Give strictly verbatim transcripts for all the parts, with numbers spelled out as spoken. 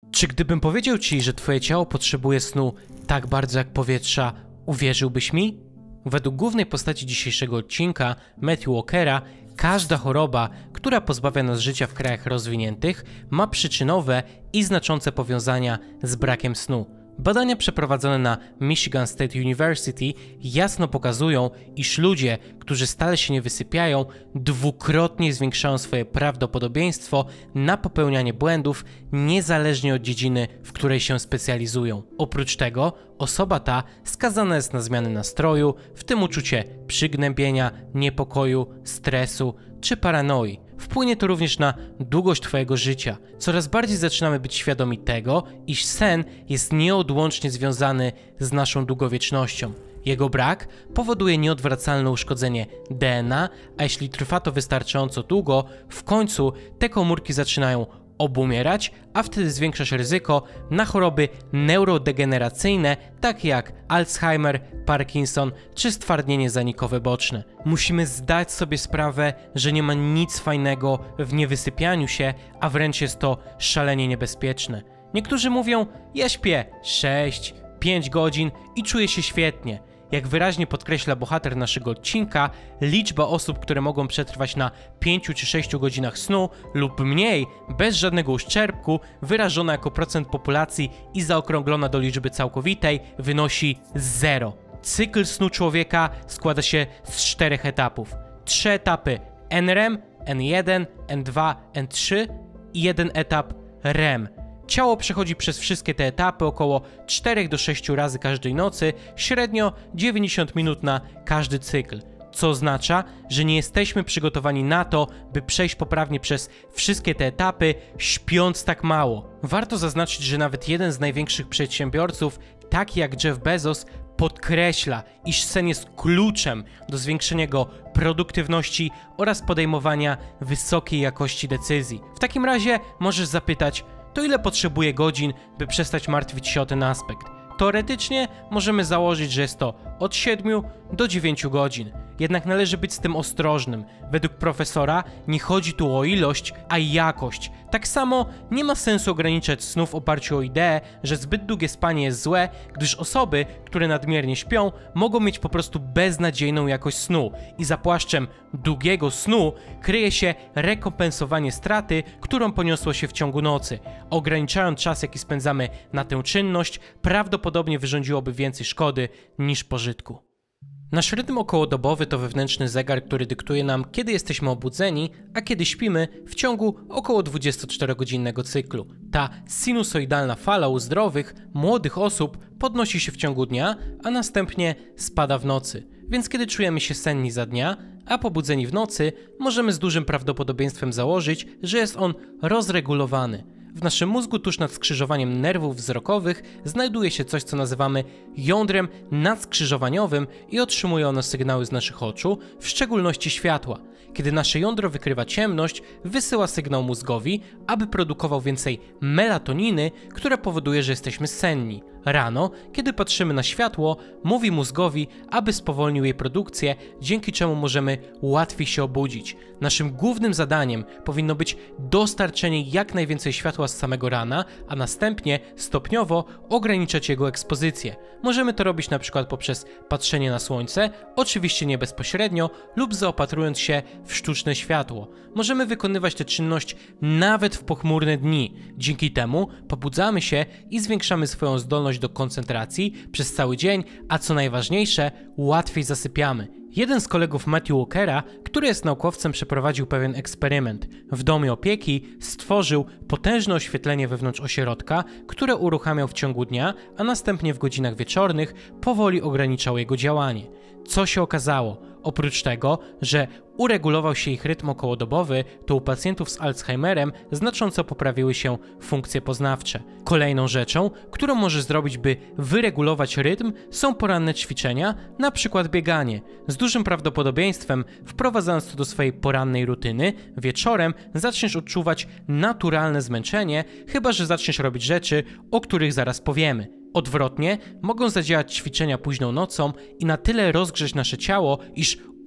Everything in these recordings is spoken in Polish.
Czy gdybym powiedział ci, że twoje ciało potrzebuje snu tak bardzo jak powietrza, uwierzyłbyś mi? Według głównej postaci dzisiejszego odcinka, Matthew Walkera, każda choroba, która pozbawia nas życia w krajach rozwiniętych, ma przyczynowe i znaczące powiązania z brakiem snu. Badania przeprowadzone na Michigan State University jasno pokazują, iż ludzie, którzy stale się nie wysypiają, dwukrotnie zwiększają swoje prawdopodobieństwo na popełnianie błędów, niezależnie od dziedziny, w której się specjalizują. Oprócz tego, osoba ta skazana jest na zmiany nastroju, w tym uczucie przygnębienia, niepokoju, stresu czy paranoi. Wpłynie to również na długość twojego życia. Coraz bardziej zaczynamy być świadomi tego, iż sen jest nieodłącznie związany z naszą długowiecznością. Jego brak powoduje nieodwracalne uszkodzenie D N A, a jeśli trwa to wystarczająco długo, w końcu te komórki zaczynają obumierać, a wtedy zwiększa się ryzyko na choroby neurodegeneracyjne, takie jak Alzheimer, Parkinson czy stwardnienie zanikowe boczne. Musimy zdać sobie sprawę, że nie ma nic fajnego w niewysypianiu się, a wręcz jest to szalenie niebezpieczne. Niektórzy mówią, ja śpię sześć pięć godzin i czuję się świetnie. Jak wyraźnie podkreśla bohater naszego odcinka, liczba osób, które mogą przetrwać na pięciu czy sześciu godzinach snu lub mniej, bez żadnego uszczerbku, wyrażona jako procent populacji i zaokrąglona do liczby całkowitej, wynosi zero. Cykl snu człowieka składa się z czterech etapów. Trzy etapy N R E M, N jeden, N dwa, N trzy i jeden etap R E M. Ciało przechodzi przez wszystkie te etapy około czterech do sześciu razy każdej nocy, średnio dziewięćdziesiąt minut na każdy cykl, co oznacza, że nie jesteśmy przygotowani na to, by przejść poprawnie przez wszystkie te etapy, śpiąc tak mało. Warto zaznaczyć, że nawet jeden z największych przedsiębiorców, taki jak Jeff Bezos, podkreśla, iż sen jest kluczem do zwiększenia jego produktywności oraz podejmowania wysokiej jakości decyzji. W takim razie możesz zapytać, to ile potrzebuje godzin, by przestać martwić się o ten aspekt? Teoretycznie możemy założyć, że jest to od siedmiu do dziewięciu godzin. Jednak należy być z tym ostrożnym. Według profesora nie chodzi tu o ilość, a jakość. Tak samo nie ma sensu ograniczać snu w oparciu o ideę, że zbyt długie spanie jest złe, gdyż osoby, które nadmiernie śpią, mogą mieć po prostu beznadziejną jakość snu i za płaszczem długiego snu kryje się rekompensowanie straty, którą poniosło się w ciągu nocy. Ograniczając czas, jaki spędzamy na tę czynność, prawdopodobnie wyrządziłoby więcej szkody niż pożytku. Nasz rytm okołodobowy to wewnętrzny zegar, który dyktuje nam, kiedy jesteśmy obudzeni, a kiedy śpimy w ciągu około dwudziestoczterogodzinnego cyklu. Ta sinusoidalna fala u zdrowych, młodych osób podnosi się w ciągu dnia, a następnie spada w nocy. Więc kiedy czujemy się senni za dnia, a pobudzeni w nocy, możemy z dużym prawdopodobieństwem założyć, że jest on rozregulowany. W naszym mózgu tuż nad skrzyżowaniem nerwów wzrokowych znajduje się coś, co nazywamy jądrem nadskrzyżowaniowym i otrzymuje ono sygnały z naszych oczu, w szczególności światła. Kiedy nasze jądro wykrywa ciemność, wysyła sygnał mózgowi, aby produkował więcej melatoniny, która powoduje, że jesteśmy senni. Rano, kiedy patrzymy na światło, mówi mózgowi, aby spowolnił jej produkcję, dzięki czemu możemy łatwiej się obudzić. Naszym głównym zadaniem powinno być dostarczenie jak najwięcej światła z samego rana, a następnie stopniowo ograniczać jego ekspozycję. Możemy to robić na przykład poprzez patrzenie na słońce, oczywiście nie bezpośrednio, lub zaopatrując się w sztuczne światło. Możemy wykonywać tę czynność nawet w pochmurne dni. Dzięki temu pobudzamy się i zwiększamy swoją zdolność do koncentracji przez cały dzień, a co najważniejsze, łatwiej zasypiamy. Jeden z kolegów Matthew Walkera, który jest naukowcem, przeprowadził pewien eksperyment. W domie opieki stworzył potężne oświetlenie wewnątrz ośrodka, które uruchamiał w ciągu dnia, a następnie w godzinach wieczornych powoli ograniczał jego działanie. Co się okazało? Oprócz tego, że uregulował się ich rytm okołodobowy, to u pacjentów z Alzheimerem znacząco poprawiły się funkcje poznawcze. Kolejną rzeczą, którą możesz zrobić, by wyregulować rytm, są poranne ćwiczenia, na przykład bieganie. Z dużym prawdopodobieństwem, wprowadzając to do swojej porannej rutyny, wieczorem zaczniesz odczuwać naturalne zmęczenie, chyba że zaczniesz robić rzeczy, o których zaraz powiemy. Odwrotnie, mogą zadziałać ćwiczenia późną nocą i na tyle rozgrzeć nasze ciało, iż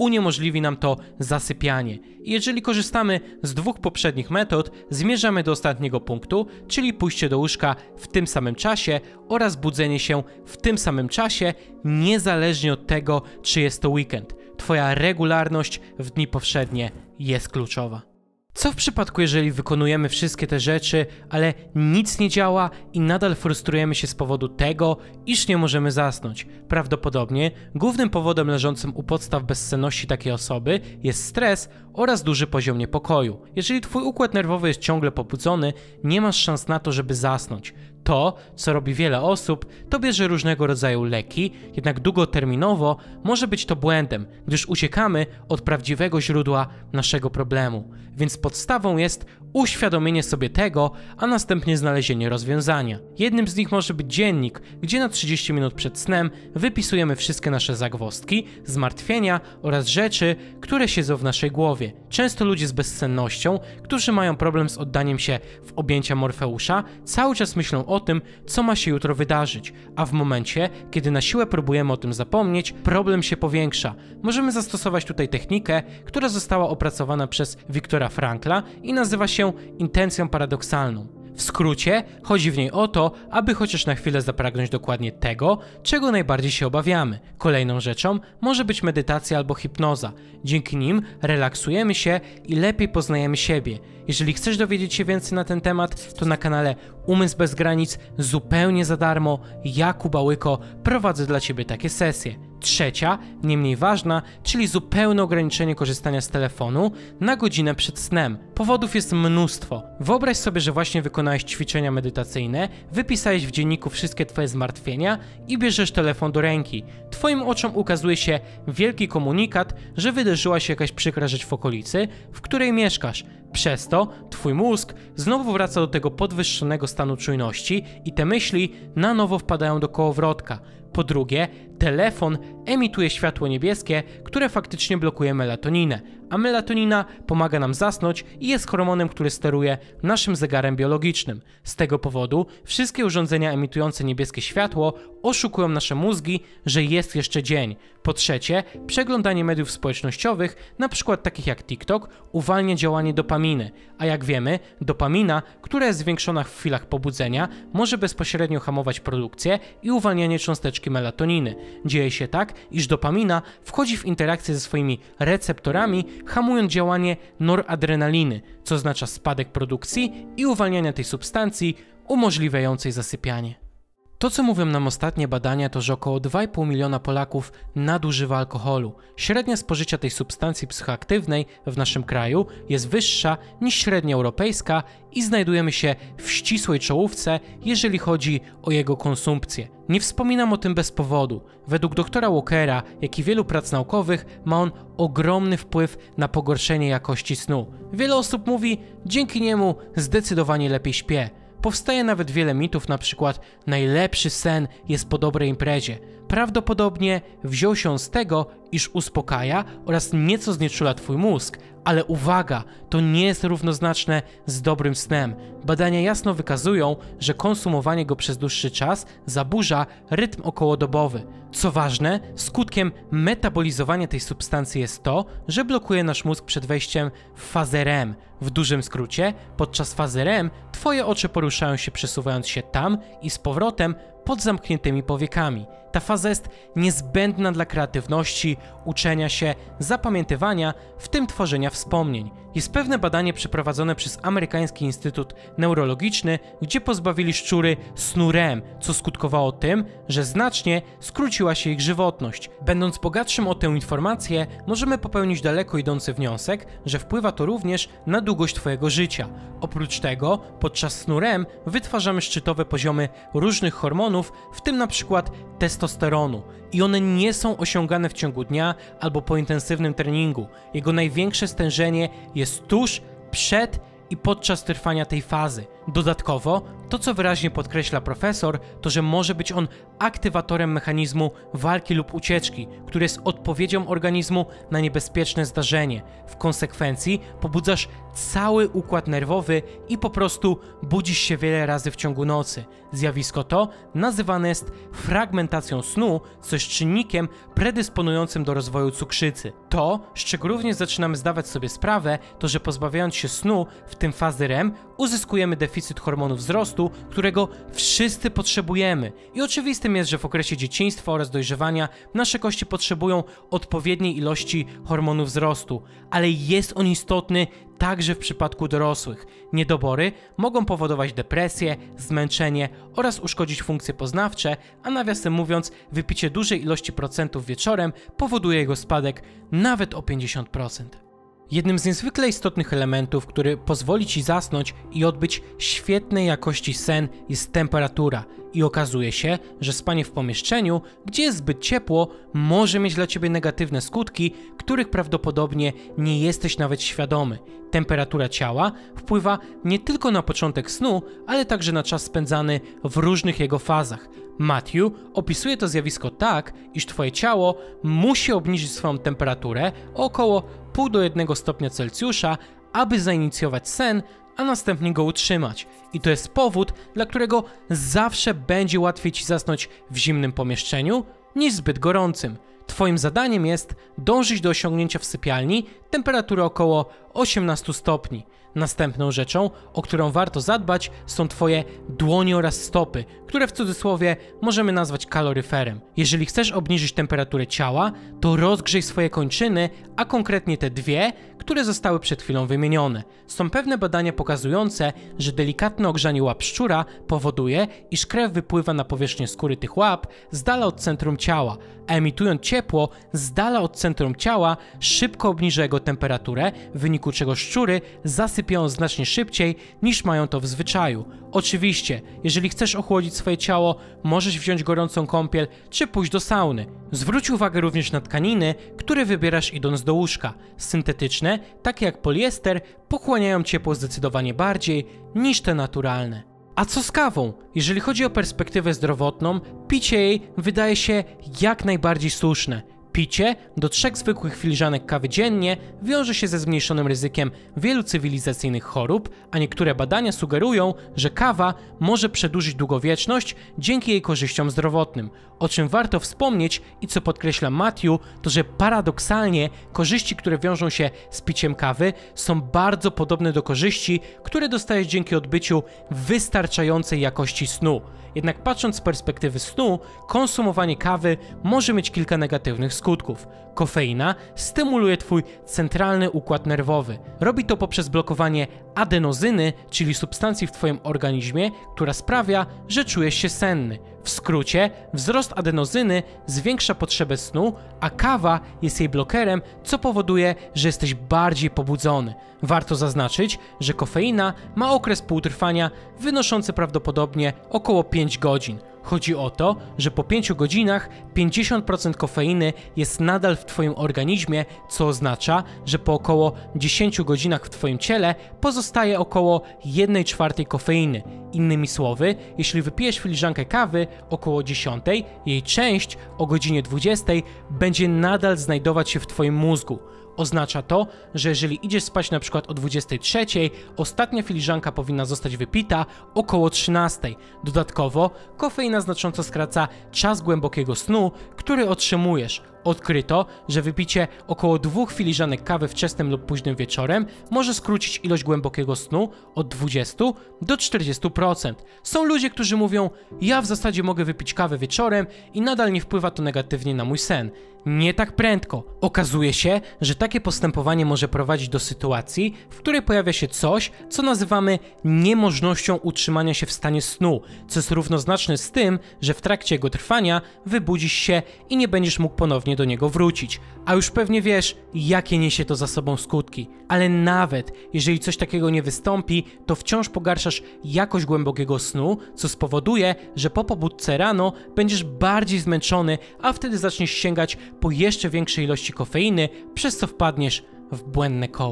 uniemożliwi nam to zasypianie. I jeżeli korzystamy z dwóch poprzednich metod, zmierzamy do ostatniego punktu, czyli pójście do łóżka w tym samym czasie oraz budzenie się w tym samym czasie, niezależnie od tego, czy jest to weekend. Twoja regularność w dni powszednie jest kluczowa. Co w przypadku, jeżeli wykonujemy wszystkie te rzeczy, ale nic nie działa i nadal frustrujemy się z powodu tego, iż nie możemy zasnąć? Prawdopodobnie głównym powodem leżącym u podstaw bezsenności takiej osoby jest stres oraz duży poziom niepokoju. Jeżeli twój układ nerwowy jest ciągle pobudzony, nie masz szans na to, żeby zasnąć. To, co robi wiele osób, to bierze różnego rodzaju leki, jednak długoterminowo może być to błędem, gdyż uciekamy od prawdziwego źródła naszego problemu. Więc podstawą jest uświadomienie sobie tego, a następnie znalezienie rozwiązania. Jednym z nich może być dziennik, gdzie na trzydzieści minut przed snem wypisujemy wszystkie nasze zagwozdki, zmartwienia oraz rzeczy, które siedzą w naszej głowie. Często ludzie z bezsennością, którzy mają problem z oddaniem się w objęcia Morfeusza, cały czas myślą o tym, co ma się jutro wydarzyć, a w momencie, kiedy na siłę próbujemy o tym zapomnieć, problem się powiększa. Możemy zastosować tutaj technikę, która została opracowana przez Viktora Frankla i nazywa się intencją paradoksalną. W skrócie, chodzi w niej o to, aby chociaż na chwilę zapragnąć dokładnie tego, czego najbardziej się obawiamy. Kolejną rzeczą może być medytacja albo hipnoza. Dzięki nim relaksujemy się i lepiej poznajemy siebie. Jeżeli chcesz dowiedzieć się więcej na ten temat, to na kanale Umysł Bez Granic zupełnie za darmo ja, Kuba Łyko, prowadzę dla Ciebie takie sesje. Trzecia, nie mniej ważna, czyli zupełne ograniczenie korzystania z telefonu na godzinę przed snem. Powodów jest mnóstwo. Wyobraź sobie, że właśnie wykonałeś ćwiczenia medytacyjne, wypisałeś w dzienniku wszystkie Twoje zmartwienia i bierzesz telefon do ręki. Twoim oczom ukazuje się wielki komunikat, że wydarzyła się jakaś przykra rzecz w okolicy, w której mieszkasz. Przez to twój mózg znowu wraca do tego podwyższonego stanu czujności i te myśli na nowo wpadają do kołowrotka. Po drugie, telefon emituje światło niebieskie, które faktycznie blokuje melatoninę, a melatonina pomaga nam zasnąć i jest hormonem, który steruje naszym zegarem biologicznym. Z tego powodu wszystkie urządzenia emitujące niebieskie światło oszukują nasze mózgi, że jest jeszcze dzień. Po trzecie, przeglądanie mediów społecznościowych, np. takich jak TikTok, uwalnia działanie dopaminy, a jak wiemy, dopamina, która jest zwiększona w chwilach pobudzenia, może bezpośrednio hamować produkcję i uwalnianie cząsteczki melatoniny. Dzieje się tak, iż dopamina wchodzi w interakcję ze swoimi receptorami, hamując działanie noradrenaliny, co oznacza spadek produkcji i uwalniania tej substancji umożliwiającej zasypianie. To, co mówią nam ostatnie badania, to że około dwa i pół miliona Polaków nadużywa alkoholu. Średnia spożycia tej substancji psychoaktywnej w naszym kraju jest wyższa niż średnia europejska i znajdujemy się w ścisłej czołówce, jeżeli chodzi o jego konsumpcję. Nie wspominam o tym bez powodu. Według doktora Walkera, jak i wielu prac naukowych, ma on ogromny wpływ na pogorszenie jakości snu. Wiele osób mówi, dzięki niemu zdecydowanie lepiej śpię. Powstaje nawet wiele mitów, na przykład najlepszy sen jest po dobrej imprezie. Prawdopodobnie wziął się on z tego, iż uspokaja oraz nieco znieczula twój mózg, ale uwaga, to nie jest równoznaczne z dobrym snem. Badania jasno wykazują, że konsumowanie go przez dłuższy czas zaburza rytm okołodobowy. Co ważne, skutkiem metabolizowania tej substancji jest to, że blokuje nasz mózg przed wejściem w fazę R E M. W dużym skrócie, podczas fazy R E M twoje oczy poruszają się, przesuwając się tam i z powrotem pod zamkniętymi powiekami. Ta faza jest niezbędna dla kreatywności, uczenia się, zapamiętywania, w tym tworzenia wspomnień. Jest pewne badanie przeprowadzone przez Amerykański Instytut Neurologiczny, gdzie pozbawili szczury snu R E M, co skutkowało tym, że znacznie skróciła się ich żywotność. Będąc bogatszym o tę informację, możemy popełnić daleko idący wniosek, że wpływa to również na długość twojego życia. Oprócz tego, podczas snu R E M wytwarzamy szczytowe poziomy różnych hormonów, w tym na przykład testosteronu. I one nie są osiągane w ciągu dnia albo po intensywnym treningu. Jego największe stężenie jest tuż, przed i podczas trwania tej fazy. Dodatkowo, to co wyraźnie podkreśla profesor, to że może być on aktywatorem mechanizmu walki lub ucieczki, który jest odpowiedzią organizmu na niebezpieczne zdarzenie. W konsekwencji pobudzasz cały układ nerwowy i po prostu budzisz się wiele razy w ciągu nocy. Zjawisko to nazywane jest fragmentacją snu, co jest czynnikiem predysponującym do rozwoju cukrzycy. To, z czego również zaczynamy zdawać sobie sprawę, to że pozbawiając się snu, w tym fazy R E M, uzyskujemy deficyt hormonu wzrostu, którego wszyscy potrzebujemy. I oczywistym jest, że w okresie dzieciństwa oraz dojrzewania nasze kości potrzebują odpowiedniej ilości hormonu wzrostu, ale jest on istotny także w przypadku dorosłych. Niedobory mogą powodować depresję, zmęczenie oraz uszkodzić funkcje poznawcze, a nawiasem mówiąc, wypicie dużej ilości procentów wieczorem powoduje jego spadek nawet o pięćdziesiąt procent. Jednym z niezwykle istotnych elementów, który pozwoli Ci zasnąć i odbyć świetnej jakości sen, jest temperatura. I okazuje się, że spanie w pomieszczeniu, gdzie jest zbyt ciepło, może mieć dla Ciebie negatywne skutki, których prawdopodobnie nie jesteś nawet świadomy. Temperatura ciała wpływa nie tylko na początek snu, ale także na czas spędzany w różnych jego fazach. Matthew opisuje to zjawisko tak, iż Twoje ciało musi obniżyć swoją temperaturę o około pół do jednego stopnia Celsjusza, aby zainicjować sen, a następnie go utrzymać. I to jest powód, dla którego zawsze będzie łatwiej Ci zasnąć w zimnym pomieszczeniu niż zbyt gorącym. Twoim zadaniem jest dążyć do osiągnięcia w sypialni temperatury około osiemnaście stopni. Następną rzeczą, o którą warto zadbać, są Twoje dłonie oraz stopy, które w cudzysłowie możemy nazwać kaloryferem. Jeżeli chcesz obniżyć temperaturę ciała, to rozgrzej swoje kończyny, a konkretnie te dwie, które zostały przed chwilą wymienione. Są pewne badania pokazujące, że delikatne ogrzanie łap szczura powoduje, iż krew wypływa na powierzchnię skóry tych łap z dala od centrum ciała, a emitując ciepło z dala od centrum ciała szybko obniża jego temperaturę, w wyniku czego szczury zasypiają znacznie szybciej niż mają to w zwyczaju. Oczywiście, jeżeli chcesz ochłodzić swoje ciało, możesz wziąć gorącą kąpiel czy pójść do sauny. Zwróć uwagę również na tkaniny, które wybierasz idąc do łóżka. Syntetyczne, takie jak poliester, pochłaniają ciepło zdecydowanie bardziej niż te naturalne. A co z kawą? Jeżeli chodzi o perspektywę zdrowotną, picie jej wydaje się jak najbardziej słuszne. Picie do trzech zwykłych filiżanek kawy dziennie wiąże się ze zmniejszonym ryzykiem wielu cywilizacyjnych chorób, a niektóre badania sugerują, że kawa może przedłużyć długowieczność dzięki jej korzyściom zdrowotnym. O czym warto wspomnieć i co podkreśla Matthew, to że paradoksalnie korzyści, które wiążą się z piciem kawy, są bardzo podobne do korzyści, które dostajesz dzięki odbyciu wystarczającej jakości snu. Jednak patrząc z perspektywy snu, konsumowanie kawy może mieć kilka negatywnych skutków. Kofeina stymuluje Twój centralny układ nerwowy. Robi to poprzez blokowanie adenozyny, czyli substancji w Twoim organizmie, która sprawia, że czujesz się senny. W skrócie, wzrost adenozyny zwiększa potrzebę snu, a kawa jest jej blokerem, co powoduje, że jesteś bardziej pobudzony. Warto zaznaczyć, że kofeina ma okres półtrwania wynoszący prawdopodobnie około pięć godzin. Chodzi o to, że po pięciu godzinach pięćdziesiąt procent kofeiny jest nadal w Twoim organizmie, co oznacza, że po około dziesięciu godzinach w Twoim ciele pozostaje około jednej czwartej kofeiny. Innymi słowy, jeśli wypijesz filiżankę kawy około dziesiątej, jej część o godzinie dwudziestej będzie nadal znajdować się w Twoim mózgu. Oznacza to, że jeżeli idziesz spać na przykład o dwudziestej trzeciej, ostatnia filiżanka powinna zostać wypita około trzynastej. Dodatkowo kofeina znacząco skraca czas głębokiego snu, który otrzymujesz. Odkryto, że wypicie około dwóch filiżanek kawy wczesnym lub późnym wieczorem może skrócić ilość głębokiego snu od dwudziestu do czterdziestu procent. Są ludzie, którzy mówią: ja w zasadzie mogę wypić kawę wieczorem i nadal nie wpływa to negatywnie na mój sen. Nie tak prędko. Okazuje się, że takie postępowanie może prowadzić do sytuacji, w której pojawia się coś, co nazywamy niemożnością utrzymania się w stanie snu, co jest równoznaczne z tym, że w trakcie jego trwania wybudzisz się i nie będziesz mógł ponownie do niego wrócić. A już pewnie wiesz, jakie niesie to za sobą skutki. Ale nawet jeżeli coś takiego nie wystąpi, to wciąż pogarszasz jakość głębokiego snu, co spowoduje, że po pobudce rano będziesz bardziej zmęczony, a wtedy zaczniesz sięgać po jeszcze większej ilości kofeiny, przez co wpadniesz w błędne koło.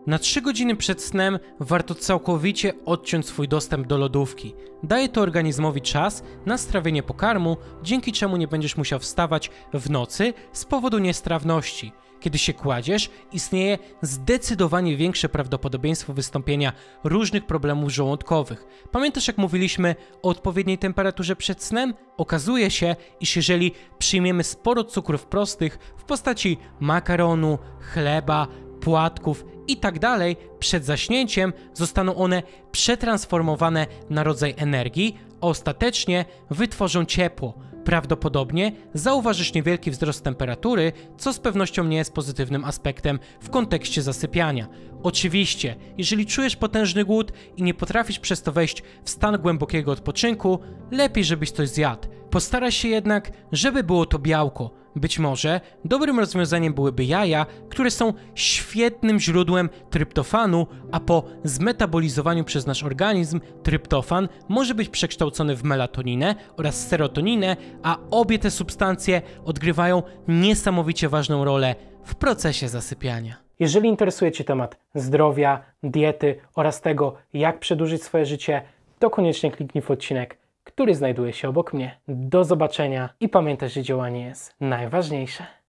Na trzy godziny przed snem warto całkowicie odciąć swój dostęp do lodówki. Daje to organizmowi czas na strawienie pokarmu, dzięki czemu nie będziesz musiał wstawać w nocy z powodu niestrawności. Kiedy się kładziesz, istnieje zdecydowanie większe prawdopodobieństwo wystąpienia różnych problemów żołądkowych. Pamiętasz, jak mówiliśmy o odpowiedniej temperaturze przed snem? Okazuje się, iż jeżeli przyjmiemy sporo cukrów prostych w postaci makaronu, chleba, płatków i tak dalej, przed zaśnięciem zostaną one przetransformowane na rodzaj energii, a ostatecznie wytworzą ciepło. Prawdopodobnie zauważysz niewielki wzrost temperatury, co z pewnością nie jest pozytywnym aspektem w kontekście zasypiania. Oczywiście, jeżeli czujesz potężny głód i nie potrafisz przez to wejść w stan głębokiego odpoczynku, lepiej żebyś coś zjadł. Postaraj się jednak, żeby było to białko. Być może dobrym rozwiązaniem byłyby jaja, które są świetnym źródłem tryptofanu, a po zmetabolizowaniu przez nasz organizm tryptofan może być przekształcony w melatoninę oraz serotoninę, a obie te substancje odgrywają niesamowicie ważną rolę w procesie zasypiania. Jeżeli interesuje Cię temat zdrowia, diety oraz tego, jak przedłużyć swoje życie, to koniecznie kliknij w odcinek, który znajduje się obok mnie. Do zobaczenia i pamiętaj, że działanie jest najważniejsze.